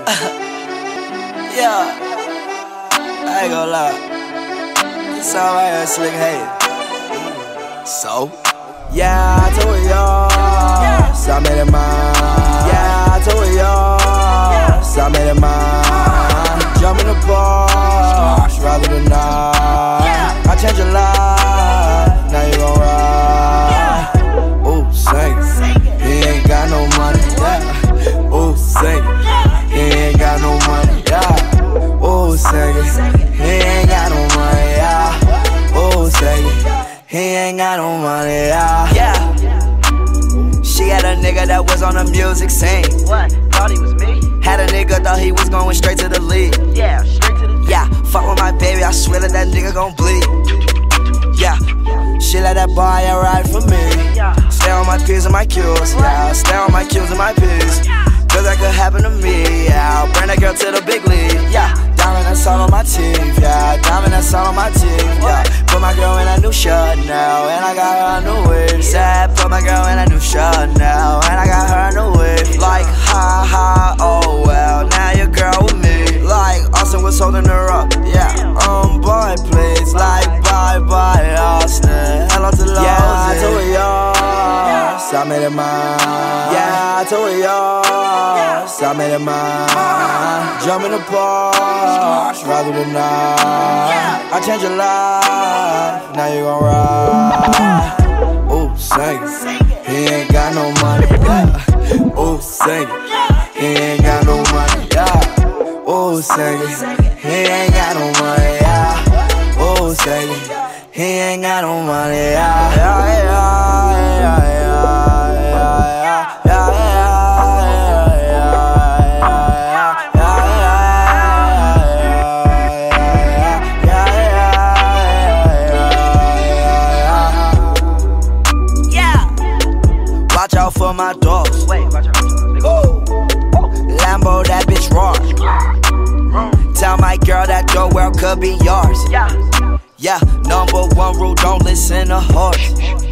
Yeah, I ain't gonna lie. This song right here, Slick Hater. So? Yeah, I told y'all, so I made it mine. Yeah, I told y'all, so I made it mine. Jump in the Porsche, rather than not. I changed your life, now you gon' ride. Ooh, sing it. He ain't got no money, yeah. Ooh, sing it. He ain't got no money, yeah. Ooh, sing it. He ain't got no money, yeah. Ooh, sing it. He ain't got no money, yeah. She had a nigga that was on the music scene. What? Thought he was me? Had a nigga thought he was going straight to the league. Yeah, straight to the Yeah, fuck with my baby, I swear that nigga gon' bleed. Yeah, she let that boy ride for me. Stay on my P's and my Q's, yeah. Stay on my Q's and my P's. Cause that could happen to me, yeah. I'll bring that girl to the big league, yeah. Diamond that's all on my teeth, yeah. Diamond that's all on my teeth, yeah. Put my girl in a new shirt now, and I got her a new wave. Said, put my girl in a new shirt now, and I got her a new wave. Like, ha ha, oh well, now your girl with me. Like, Austin was holding her up, yeah. Boy, please, like, bye bye, Austin. Hello to Lowe's. Yeah, I told y'all, so I made it mine. Yeah, I told y'all, so I made it mine. Jump in the Porsche, rather than not. I changed your life, now you gon' ride. Ooh, sing it. He ain't got no money, yeah. Ooh, sing it. He ain't got no money, yeah. Ooh, sing it. He ain't got no money, yeah. Ooh, sing it. He ain't got no money, yeah. Yeah, yeah, yeah, yeah, yeah, yeah, yeah. Watch out for my dogs. Wait, watch out. Lambo, that bitch raw. Tell my girl that the world could be yours. Yeah. Yeah, number one rule, don't listen to horse.